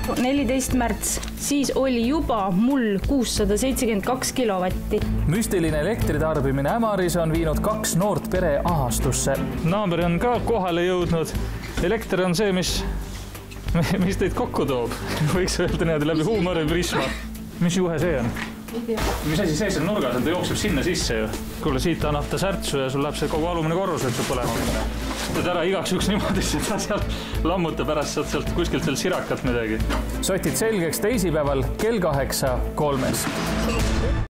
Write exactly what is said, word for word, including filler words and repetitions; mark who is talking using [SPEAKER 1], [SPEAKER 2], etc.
[SPEAKER 1] neliteist märts, siis oli juba mul kuussada seitsekümmend kaks kilovatti.
[SPEAKER 2] Müstiline elektritarbimine Ämaris on viinud kaks noort pere ahastusse.
[SPEAKER 3] Naaber on ka kohale jõudnud. Elekter on see, mis, mis teid kokku toob. Võiks öelda niimoodi läbi huumori prisma. Mis juhe see on? Mis asi sees on nurgas, ta jookseb sinna sisse ju. Kuule, siit annab ta särtsu ja sul läheb see kogu alumine korrus, et sul põlema minna. Teed ära igaks juks niimoodi, et ta seal lammuta pärast saad sealt kuskilt seal sirakat midagi.
[SPEAKER 2] Sotid selgeks teisipäeval kell kaheksa kolmes.